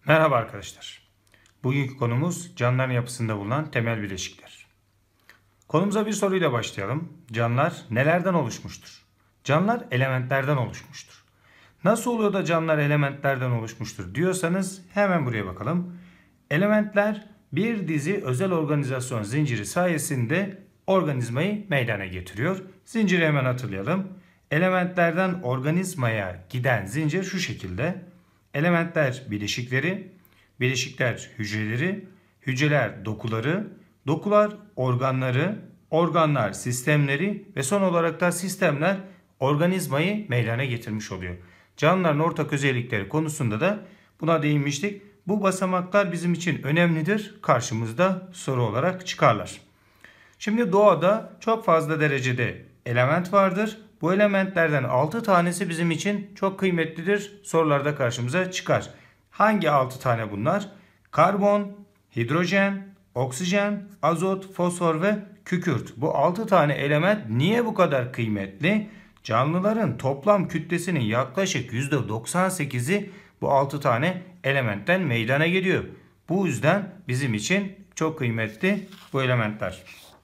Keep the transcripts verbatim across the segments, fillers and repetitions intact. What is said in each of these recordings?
Merhaba arkadaşlar. Bugünkü konumuz canlıların yapısında bulunan temel bileşikler. Konumuza bir soruyla başlayalım. Canlılar nelerden oluşmuştur? Canlılar elementlerden oluşmuştur. Nasıl oluyor da canlılar elementlerden oluşmuştur diyorsanız hemen buraya bakalım. Elementler bir dizi özel organizasyon zinciri sayesinde organizmayı meydana getiriyor. Zinciri hemen hatırlayalım. Elementlerden organizmaya giden zincir şu şekilde. Elementler bileşikleri, bileşikler hücreleri, hücreler dokuları, dokular organları, organlar sistemleri ve son olarak da sistemler organizmayı meydana getirmiş oluyor. Canlıların ortak özellikleri konusunda da buna değinmiştik. Bu basamaklar bizim için önemlidir. Karşımızda soru olarak çıkarlar. Şimdi doğada çok fazla derecede element vardır. Bu elementlerden altı tanesi bizim için çok kıymetlidir. Sorularda karşımıza çıkar. Hangi altı tane bunlar? Karbon, hidrojen, oksijen, azot, fosfor ve kükürt. Bu altı tane element niye bu kadar kıymetli? Canlıların toplam kütlesinin yaklaşık yüzde doksan sekizi bu altı tane elementten meydana geliyor. Bu yüzden bizim için çok kıymetli bu elementler.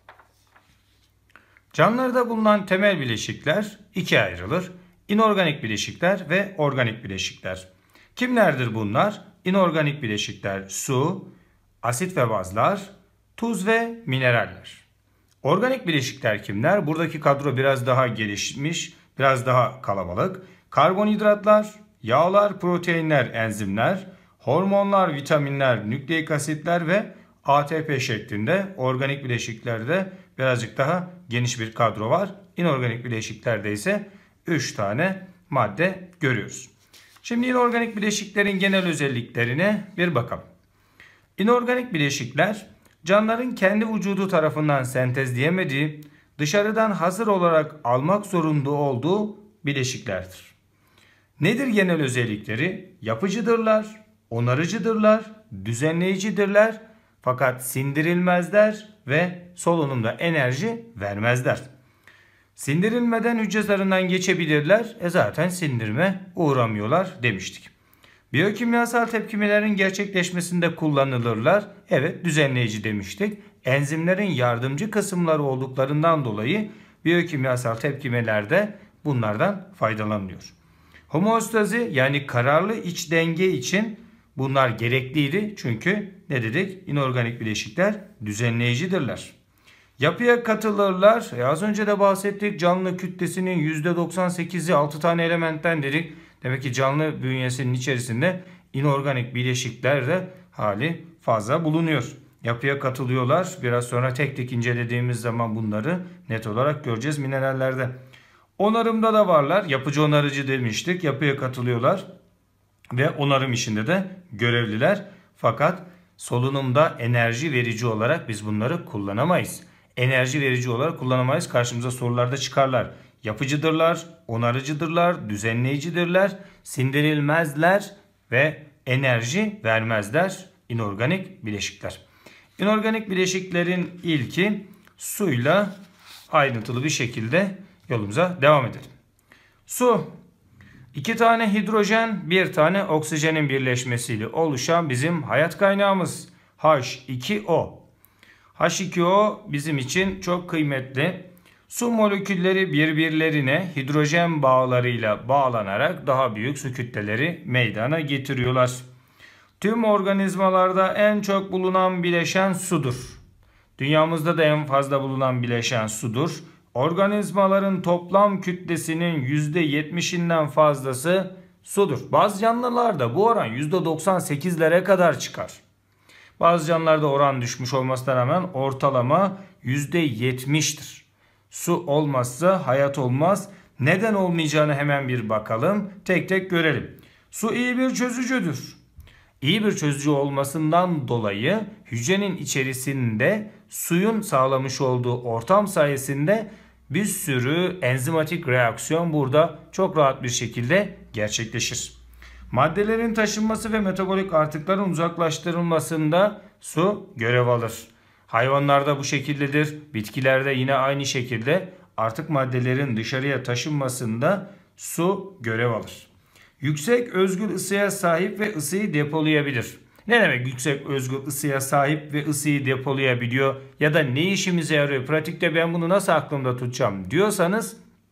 Canlılarda bulunan temel bileşikler ikiye ayrılır. İnorganik bileşikler ve organik bileşikler. Kimlerdir bunlar? İnorganik bileşikler su, asit ve bazlar, tuz ve mineraller. Organik bileşikler kimler? Buradaki kadro biraz daha gelişmiş, biraz daha kalabalık. Karbonhidratlar, yağlar, proteinler, enzimler, hormonlar, vitaminler, nükleik asitler ve A T P şeklinde organik bileşiklerde birazcık daha geniş bir kadro var. İnorganik bileşiklerde ise üç tane madde görüyoruz. Şimdi inorganik bileşiklerin genel özelliklerine bir bakalım. İnorganik bileşikler canlıların kendi vücudu tarafından sentezleyemediği, dışarıdan hazır olarak almak zorunda olduğu bileşiklerdir. Nedir genel özellikleri? Yapıcıdırlar, onarıcıdırlar, düzenleyicidirler fakat sindirilmezler ve solunumda enerji vermezler. Sindirilmeden hücre zarından geçebilirler. E zaten sindirime uğramıyorlar demiştik. Biyokimyasal tepkimelerin gerçekleşmesinde kullanılırlar. Evet, düzenleyici demiştik. Enzimlerin yardımcı kısımları olduklarından dolayı biyokimyasal tepkimelerde bunlardan faydalanılıyor. Homeostazi yani kararlı iç denge için bunlar gerekliydi. Çünkü ne dedik? İnorganik bileşikler düzenleyicidirler. Yapıya katılırlar. E az önce de bahsettik. Canlı kütlesinin yüzde doksan sekizi altı tane elementten dedik. Demek ki canlı bünyesinin içerisinde inorganik bileşikler de hali fazla bulunuyor. Yapıya katılıyorlar. Biraz sonra tek tek incelediğimiz zaman bunları net olarak göreceğiz minerallerde. Onarımda da varlar. Yapıcı onarıcı demiştik. Yapıya katılıyorlar. Ve onarım işinde de görevliler. Fakat solunumda enerji verici olarak biz bunları kullanamayız. Enerji verici olarak kullanamayız. Karşımıza sorularda çıkarlar. Yapıcıdırlar, onarıcıdırlar, düzenleyicidirler, sindirilmezler ve enerji vermezler. İnorganik bileşikler. İnorganik bileşiklerin ilki suyla ayrıntılı bir şekilde yolumuza devam edelim. Su, iki tane hidrojen, bir tane oksijenin birleşmesiyle oluşan bizim hayat kaynağımız H iki O. H iki O bizim için çok kıymetli. Su molekülleri birbirlerine hidrojen bağlarıyla bağlanarak daha büyük su kütleleri meydana getiriyorlar. Tüm organizmalarda en çok bulunan bileşen sudur. Dünyamızda da en fazla bulunan bileşen sudur. Organizmaların toplam kütlesinin yüzde yetmişinden fazlası sudur. Bazı canlılarda bu oran yüzde doksan sekizlere kadar çıkar. Bazı canlılarda oran düşmüş olmasına rağmen ortalama yüzde yetmiştir. Su olmazsa hayat olmaz. Neden olmayacağını hemen bir bakalım. Tek tek görelim. Su iyi bir çözücüdür. İyi bir çözücü olmasından dolayı hücrenin içerisinde suyun sağlamış olduğu ortam sayesinde bir sürü enzimatik reaksiyon burada çok rahat bir şekilde gerçekleşir. Maddelerin taşınması ve metabolik artıkların uzaklaştırılmasında su görev alır. Hayvanlarda bu şekildedir. Bitkilerde yine aynı şekilde artık maddelerin dışarıya taşınmasında su görev alır. Yüksek özgül ısıya sahip ve ısıyı depolayabilir. Ne demek yüksek özgül ısıya sahip ve ısıyı depolayabiliyor ya da ne işimize yarıyor? Pratikte ben bunu nasıl aklımda tutacağım diyorsanız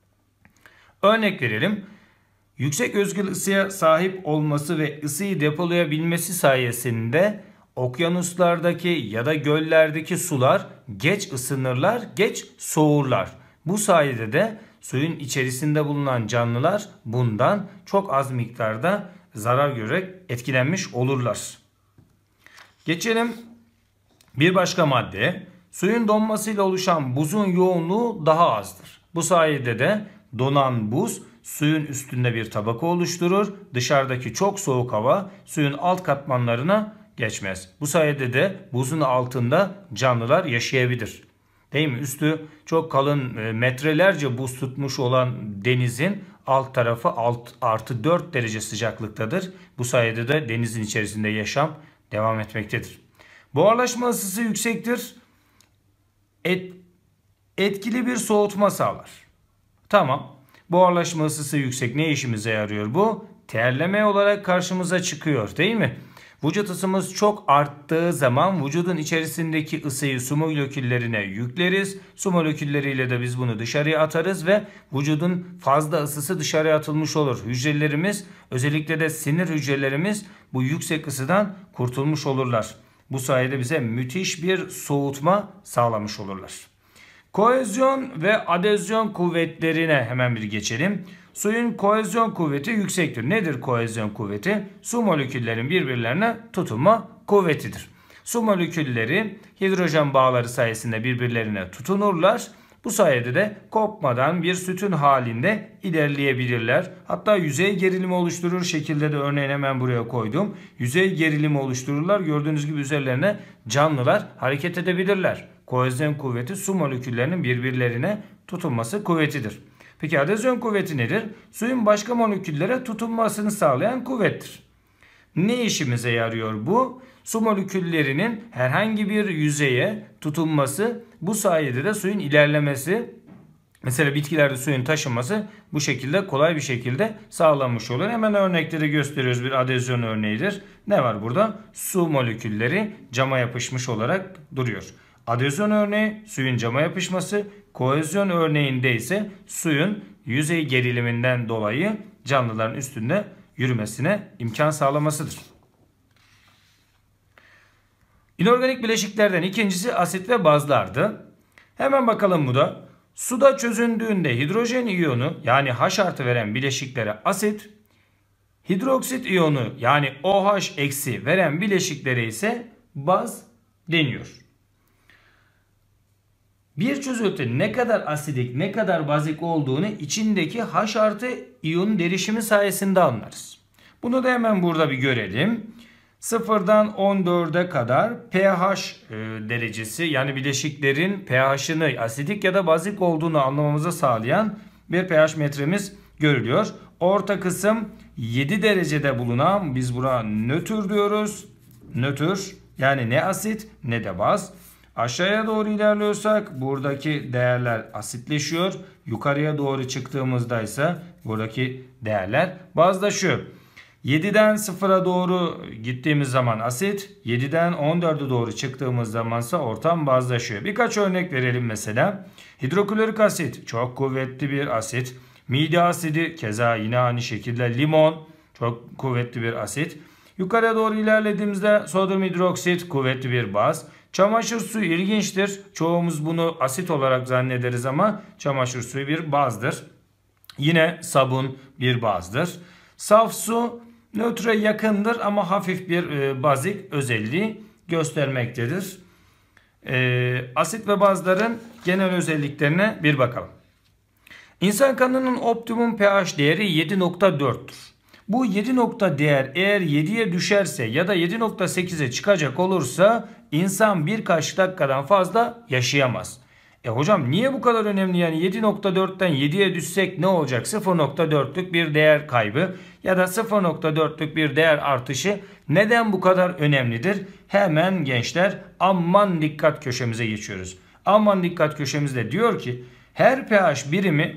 örnek verelim. Yüksek özgül ısıya sahip olması ve ısıyı depolayabilmesi sayesinde okyanuslardaki ya da göllerdeki sular geç ısınırlar, geç soğurlar. Bu sayede de suyun içerisinde bulunan canlılar bundan çok az miktarda zarar görerek etkilenmiş olurlar. Geçelim bir başka maddeye. Suyun donmasıyla oluşan buzun yoğunluğu daha azdır. Bu sayede de donan buz suyun üstünde bir tabaka oluşturur. Dışarıdaki çok soğuk hava suyun alt katmanlarına geçmez. Bu sayede de buzun altında canlılar yaşayabilir. Değil mi? Üstü çok kalın metrelerce buz tutmuş olan denizin alt tarafı alt, artı dört derece sıcaklıktadır. Bu sayede de denizin içerisinde yaşam devam etmektedir. Buharlaşma ısısı yüksektir. Et, etkili bir soğutma sağlar. Tamam. Buharlaşma ısısı yüksek. Ne işimize yarıyor bu? Terleme olarak karşımıza çıkıyor, değil mi? Vücut ısımız çok arttığı zaman vücudun içerisindeki ısıyı su moleküllerine yükleriz. Su molekülleriyle de biz bunu dışarıya atarız ve vücudun fazla ısısı dışarıya atılmış olur. Hücrelerimiz, özellikle de sinir hücrelerimiz bu yüksek ısıdan kurtulmuş olurlar. Bu sayede bize müthiş bir soğutma sağlamış olurlar. Kohezyon ve adezyon kuvvetlerine hemen bir geçelim. Suyun kohezyon kuvveti yüksektir. Nedir kohezyon kuvveti? Su moleküllerin birbirlerine tutunma kuvvetidir. Su molekülleri hidrojen bağları sayesinde birbirlerine tutunurlar. Bu sayede de kopmadan bir sütun halinde ilerleyebilirler. Hatta yüzey gerilimi oluşturur şekilde de örneğin hemen buraya koydum. Yüzey gerilimi oluştururlar. Gördüğünüz gibi üzerlerine canlılar hareket edebilirler. Kohezyon kuvveti su moleküllerinin birbirlerine tutunması kuvvetidir. Peki adezyon kuvveti nedir? Suyun başka moleküllere tutunmasını sağlayan kuvvettir. Ne işimize yarıyor bu? Su moleküllerinin herhangi bir yüzeye tutunması, bu sayede de suyun ilerlemesi, mesela bitkilerde suyun taşınması bu şekilde kolay bir şekilde sağlanmış olur. Hemen örnekleri gösteriyoruz. Bir adezyon örneğidir. Ne var burada? Su molekülleri cama yapışmış olarak duruyor. Adezyon örneği suyun cama yapışması, kohezyon örneğinde ise suyun yüzey geriliminden dolayı canlıların üstünde yürümesine imkan sağlamasıdır. İnorganik bileşiklerden ikincisi asit ve bazlardı. Hemen bakalım bu da. Suda çözündüğünde hidrojen iyonu yani H artı veren bileşiklere asit, hidroksit iyonu yani OH eksi veren bileşiklere ise baz deniyor. Bir çözelti ne kadar asidik ne kadar bazik olduğunu içindeki H artı iyon derişimi sayesinde anlarız. Bunu da hemen burada bir görelim. sıfırdan on dörde kadar pH e, derecesi yani bileşiklerin pH'ını asidik ya da bazik olduğunu anlamamıza sağlayan bir pH metremiz görülüyor. Orta kısım yedi derecede bulunan, biz buna nötr diyoruz. Nötr yani ne asit ne de baz. Aşağıya doğru ilerliyorsak buradaki değerler asitleşiyor. Yukarıya doğru çıktığımızda ise buradaki değerler bazlaşıyor. yediden sıfıra doğru gittiğimiz zaman asit, yediden on dörde doğru çıktığımız zamansa ortam bazlaşıyor. Birkaç örnek verelim mesela. Hidroklorik asit çok kuvvetli bir asit. Mide asidi keza yine aynı şekilde. Limon çok kuvvetli bir asit. Yukarıya doğru ilerlediğimizde sodyum hidroksit kuvvetli bir baz. Çamaşır suyu ilginçtir. Çoğumuz bunu asit olarak zannederiz ama çamaşır suyu bir bazdır. Yine sabun bir bazdır. Saf su nötre yakındır ama hafif bir e, bazik özelliği göstermektedir. E, asit ve bazların genel özelliklerine bir bakalım. İnsan kanının optimum pH değeri yedi nokta dörttür. Bu yedi nokta değer eğer yediye düşerse ya da yedi nokta sekize çıkacak olursa insan birkaç dakikadan fazla yaşayamaz. E hocam niye bu kadar önemli, yani yedi nokta dörtten yediye düşsek ne olacak? sıfır nokta dörtlük bir değer kaybı ya da sıfır nokta dörtlük bir değer artışı neden bu kadar önemlidir? Hemen gençler aman dikkat köşemize geçiyoruz. Aman dikkat köşemizde diyor ki her pH birimi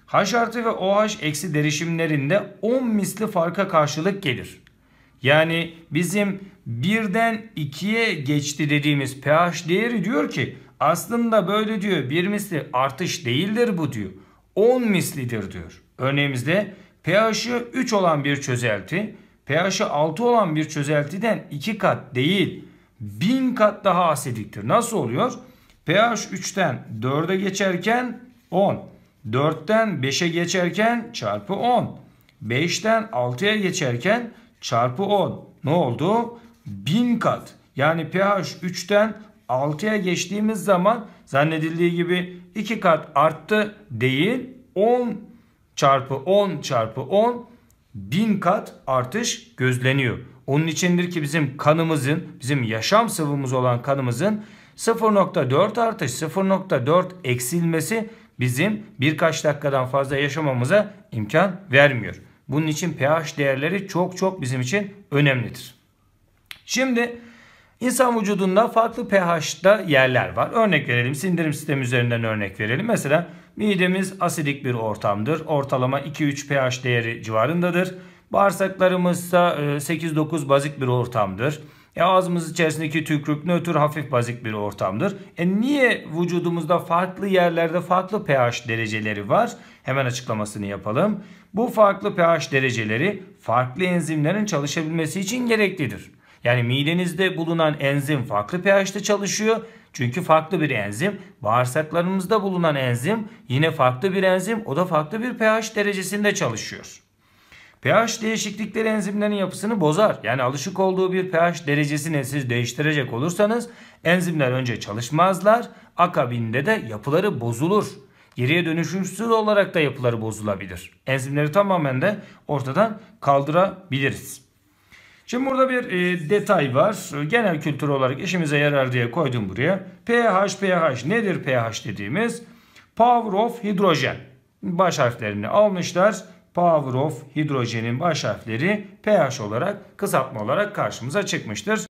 H artı ve OH eksi derişimlerinde on misli farka karşılık gelir. Yani bizim birden ikiye geçti dediğimiz pH değeri diyor ki aslında böyle diyor bir misli artış değildir bu diyor. on mislidir diyor. Örneğimizde pH'i üç olan bir çözelti pH'i altı olan bir çözeltiden iki kat değil bin kat daha asidiktir. Nasıl oluyor? pH üçten dörde geçerken on, dörtten beşe geçerken çarpı on, beşten altıya geçerken çarpı on. Ne oldu? bin kat. Yani pH üçten altıya geçtiğimiz zaman zannedildiği gibi iki kat arttı değil, on çarpı on çarpı on bin kat artış gözleniyor. Onun içindir ki bizim kanımızın, bizim yaşam sıvımız olan kanımızın sıfır nokta dört artış, sıfır nokta dört eksilmesi bizim birkaç dakikadan fazla yaşamamıza imkan vermiyor. Bunun için pH değerleri çok çok bizim için önemlidir. Şimdi insan vücudunda farklı pH'da yerler var. Örnek verelim, sindirim sistemi üzerinden örnek verelim. Mesela midemiz asidik bir ortamdır. Ortalama iki üç pH değeri civarındadır. Bağırsaklarımız ise sekiz dokuz bazik bir ortamdır. E ağzımız içerisindeki tükürük nötr hafif bazik bir ortamdır. E niye vücudumuzda farklı yerlerde farklı pH dereceleri var? Hemen açıklamasını yapalım. Bu farklı pH dereceleri farklı enzimlerin çalışabilmesi için gereklidir. Yani midenizde bulunan enzim farklı pH'te çalışıyor. Çünkü farklı bir enzim. Bağırsaklarımızda bulunan enzim yine farklı bir enzim. O da farklı bir pH derecesinde çalışıyor. pH değişiklikleri enzimlerin yapısını bozar. Yani alışık olduğu bir pH derecesini siz değiştirecek olursanız enzimler önce çalışmazlar. Akabinde de yapıları bozulur. Geriye dönüşümsüz olarak da yapıları bozulabilir. Enzimleri tamamen de ortadan kaldırabiliriz. Şimdi burada bir e, detay var. Genel kültür olarak işimize yarar diye koydum buraya. pH, pH nedir pH dediğimiz? Power of hidrojen. Baş harflerini almışlar. Power of hidrojenin baş harfleri pH olarak, kısaltma olarak karşımıza çıkmıştır.